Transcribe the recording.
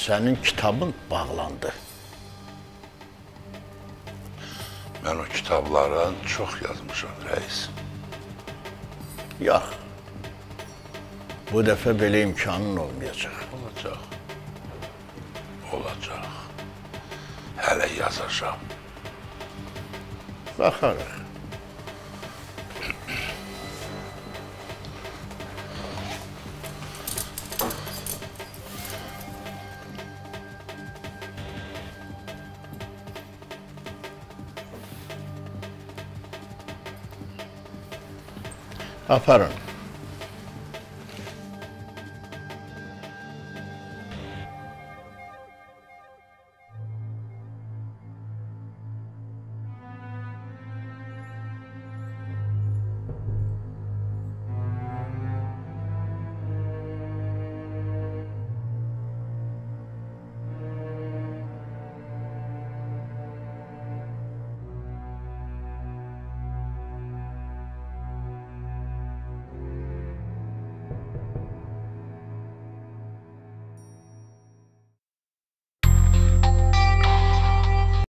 Sənin kitabın bağlandı. Mən o kitabların çox yazmışam, rəis. Yox. Bu dəfə belə imkanın olmayacaq. Olacaq. Olacaq. Hələ yazacağım. Baxarıq. Aparın.